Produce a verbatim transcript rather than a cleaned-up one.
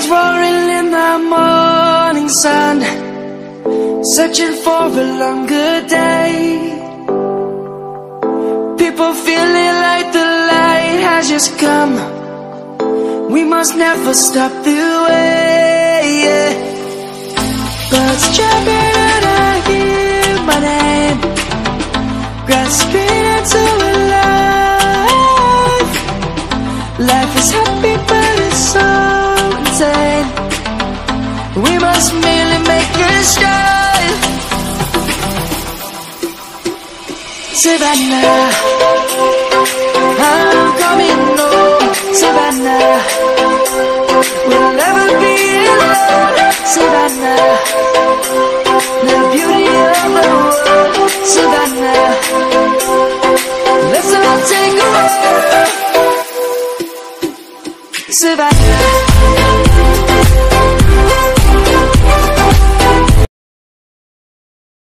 roaring in the morning sun, searching for a longer day. People feeling like the light has just come. We must never stop the way, yeah. Birds jumping and I hear my name, grasping into a life. Life is happy but it's so insane. We must merely make a start. Savannah, I'm coming home. Savannah, we'll never be alone. Savannah, the beauty of the world. Savannah, let's all take a walk. Savannah.